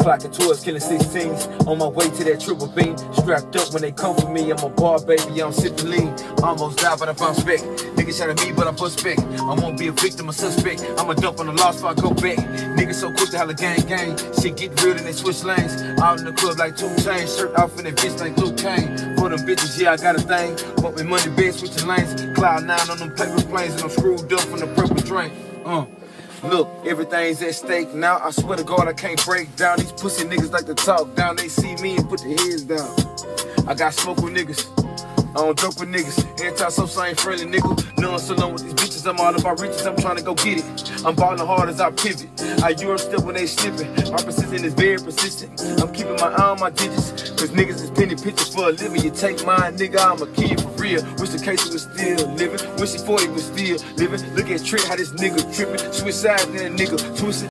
Clocking towards killing 16s. On my way to that triple beam. Strapped up when they come for me. I'm a bar baby, I'm sipping lean. Almost died, but I found spec. Niggas shot at me, but I bust back. I won't be a victim, a suspect. I'm a dump on the lost, so I go back. Niggas so quick to holla gang gang. Shit get real and they switch lanes. Out in the club like 2 Chainz. Shirt off in that bitch like Luke Kane. For them bitches, yeah, I got a thing. Bumping money bed, switching lanes. Cloud 9 on them paper planes, and I'm screwed up from the purple drink. Look, everything's at stake now. I swear to God, I can't break down. These pussy niggas like to talk down. They see me and put their heads down. I got smoke with niggas. I don't joke with niggas. Anti-social ain't friendly, nigga. No, I'm so long with these bitches. I'm all about riches. I'm trying to go get it. I'm balling hard as I pivot. I Europe step when they slipping. My persistence is very persistent. I'm keeping my eye on my digits. Cause niggas is penny pictures for a living. You take mine, nigga, I'm a kid for real. Wish the case was still living. Wish he 40 was still living. Look at Trick, how this nigga tripping. Switch sides and that nigga twisting.